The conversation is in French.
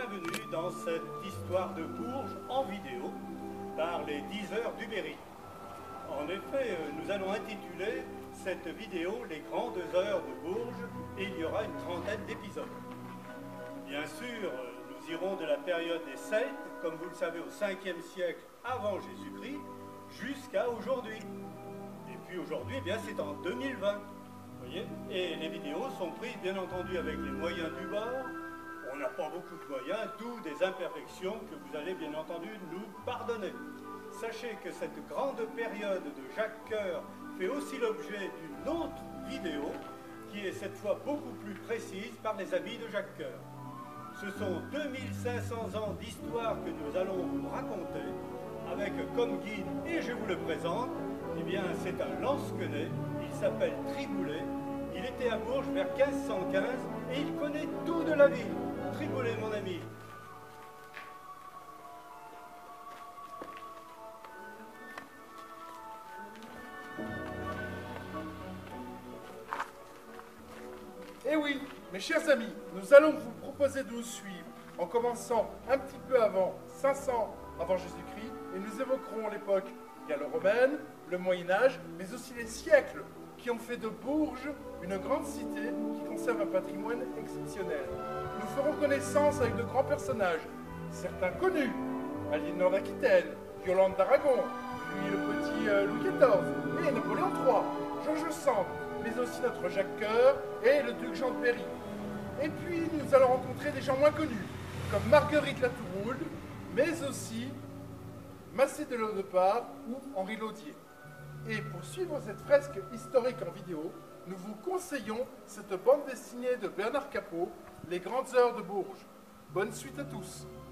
bienvenue dans cette histoire de Bourges en vidéo par les 10 heures du Berry. En effet, nous allons intituler cette vidéo « Les grandes heures de Bourges » et il y aura une trentaine d'épisodes. Bien sûr, nous irons de la période des Celtes, comme vous le savez, au 5e siècle avant Jésus-Christ, jusqu'à aujourd'hui. Et puis aujourd'hui, eh bien, c'est en 2020. Voyez, et les vidéos sont prises bien entendu avec les moyens du bord. On n'a pas beaucoup de moyens, d'où des imperfections que vous allez bien entendu nous pardonner. Sachez que cette grande période de Jacques Coeur fait aussi l'objet d'une autre vidéo qui est cette fois beaucoup plus précise par les amis de Jacques Coeur. Ce sont 2500 ans d'histoire que nous allons vous raconter avec comme guide, et je vous le présente, eh bien c'est un lansquenet, il s'appelle Triboulet, il était à Bourges vers 1515 et il connaît tout de la ville. Triboulet mon ami. Eh oui, mes chers amis, nous allons vous proposer de nous suivre en commençant un petit peu avant 500 avant Jésus-Christ et nous évoquerons l'époque gallo-romaine, le Moyen-Âge, mais aussi les siècles qui ont fait de Bourges une grande cité qui conserve un patrimoine exceptionnel. Nous ferons connaissance avec de grands personnages, certains connus, Aliénor d'Aquitaine, Yolande d'Aragon, puis le petit Louis XIV, et Napoléon III, Georges Sand, mais aussi notre Jacques Coeur et le duc Jean de Berry. Et puis nous allons rencontrer des gens moins connus, comme Marguerite Latourould, mais aussi Massé de Laudepart ou Henri Laudier. Et pour suivre cette fresque historique en vidéo, nous vous conseillons cette bande dessinée de Bernard Capot, Les grandes heures de Bourges. Bonne suite à tous.